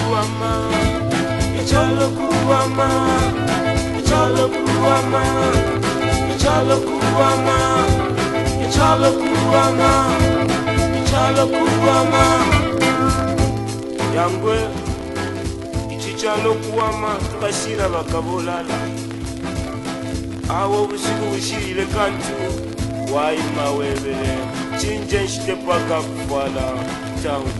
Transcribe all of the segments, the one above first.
kuama, ichalo kuama, ichalo kuama, ichalo kuama, ichalo kuama, ichalo kuama. Yangwe ichichalo kuama tukashira bakabolala. Awo busiku bushirire kantu waima webere chinje nshite paka kufala town.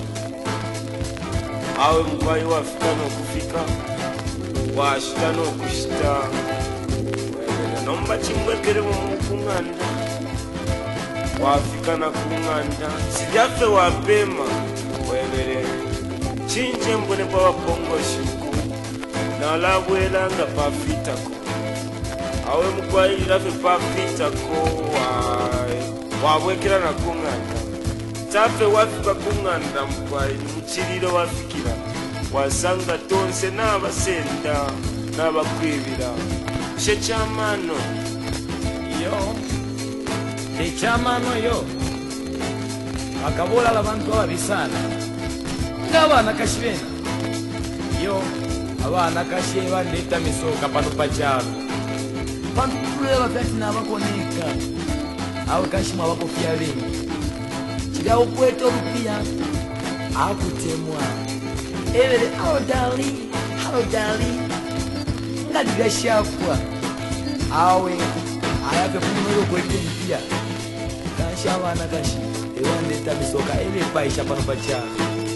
Awe mkwai wafika no kufika washita no kushita nomba chimwekere mu kunganda wafika na kunganda sijafe wapema webere chinje mbone pa wapongo shuku na labwela nga pafitako. Awe mkwai lafe pafitako wawekera na kunganda tafe wafika kunganda mkwai mchiriro wafikira wasanga tonse n'abasenda n'abakwibira shechamano yo echamano yo akabola abantu abisana ngabana kashibena yo abana kashe bandeta misoka pano pachalo bantu kuleba kati nabakoneka awe kashima bakofia lingi chida ukweto rupia akutemwa evere hello darling ngadiga shafwa awe ayape kumuro kwete mpia kasha wana kashi ewandeta misoka ele paisha pano pachalo.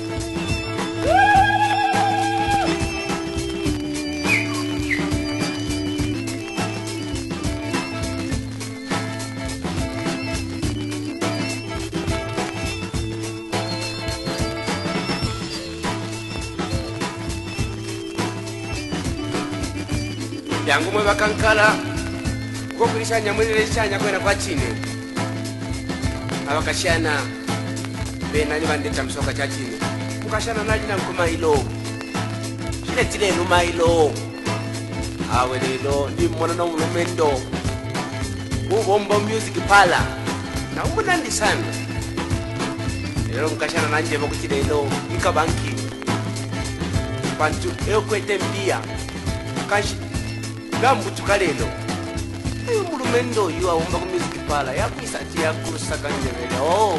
yangu mwe bakankala ko kulishanya mwelele chanya kwena kwa chine abakashana bena ni bandeta msoka cha chine ukashana naji na mkoma ilo chine tile numa ilo awe lelo ndi mwana na ulumendo ubombo music pala na umunandi sana lelo mkashana nanje bakutile ilo ikabanki bantu ekwete mbia kashi gambu tukalelo mulumendo yu awumba ku music pala yakwisati yakusaka njebele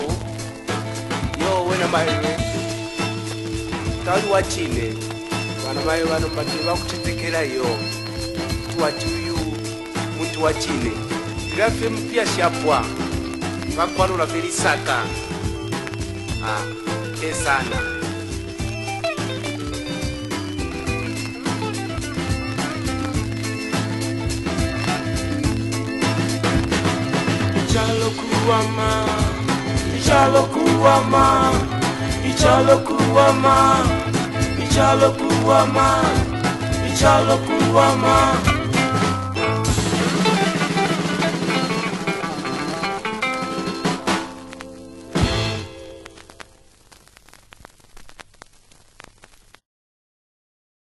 yo wena mawe tali wachine bana mawe bano bati bakuchitekera yo tuwachuyu muntu wachine grafe mpia shapwa bakwalula felisaka esana ichalo kuama, ichalo kuama, ichalo kuama, ichalo kuama, ichalo kuama.